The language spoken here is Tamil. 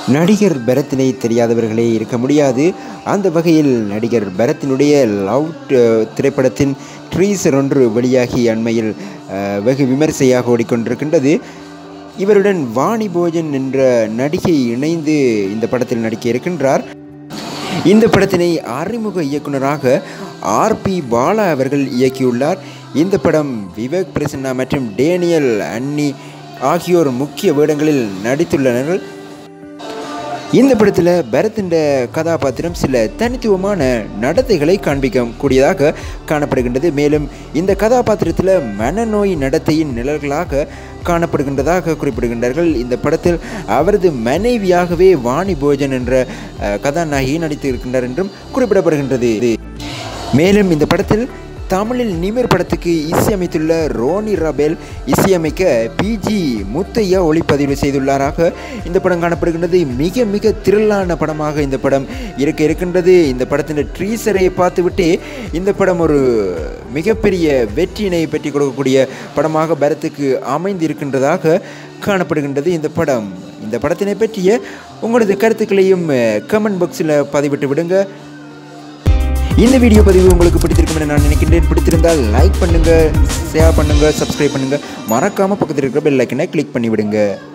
நடிகர் பரத்தினை தெரியாதவர்களே இருக்க முடியாது. அந்த வகையில் நடிகர் பரத்தினுடைய லவ் திரைப்படத்தின் ட்ரீசர் ஒன்று வெளியாகி அண்மையில் வெகு விமர்சையாக ஓடிக்கொண்டிருக்கின்றது. இவருடன் வாணி போஜன் என்ற நடிகை இணைந்து இந்த படத்தில் நடிக்க இருக்கின்றார். இந்த படத்தினை அறிமுக இயக்குனராக ஆர்.பி. பாலா அவர்கள் இயக்கியுள்ளார். இந்த படம் விவேக் பிரசன்னா மற்றும் டேனியல் அன்னி ஆகியோர் முக்கிய வேடங்களில் நடித்துள்ளனர். இந்த படத்தில் பரத்தின் கதாபாத்திரம் சில தனித்துவமான நடத்தைகளை காண்பிக்கக்கூடியதாக காணப்படுகின்றது. மேலும் இந்த கதாபாத்திரத்தில் மனநோய் நடத்தையின் நிழல்களாக காணப்படுகின்றதாக குறிப்பிடுகின்றார்கள். இந்த படத்தில் அவரது மனைவியாகவே வாணி போஜன் என்ற கதாநாயகி நடித்து இருக்கின்றார் என்றும் குறிப்பிடப்படுகின்றது. மேலும் இந்த படத்தில் தமிழில் நிமிர் படத்துக்கு இசையமைத்துள்ள ரோனி ரபேல் இசையமைக்க பி.ஜி. முத்தையா ஒளிப்பதிவு செய்துள்ளாராக இந்த படம் காணப்படுகின்றது. மிக மிக திரளான படமாக இந்த படம் இருக்கின்றது. இந்த படத்தின் ட்ரீசரை பார்த்துவிட்டு இந்த படம் ஒரு மிகப்பெரிய வெற்றியினை பெற்றி கொடுக்கக்கூடிய படமாக பரத்துக்கு அமைந்திருக்கின்றதாக காணப்படுகின்றது. இந்த படத்தினை பற்றிய உங்களது கருத்துக்களையும் கமெண்ட் பாக்ஸில் பதிவிட்டு விடுங்க. இந்த வீடியோ பதிவு உங்களுக்கு பிடித்திருக்கும் என நான் நினைக்கின்றேன். பிடித்திருந்தால் லைக் பண்ணுங்கள், ஷேர் பண்ணுங்கள், சப்ஸ்கிரைப் பண்ணுங்கள். மறக்காமல் பக்கத்தில் இருக்கிற பெல் ஐக்கனை கிளிக் பண்ணி விடுங்க.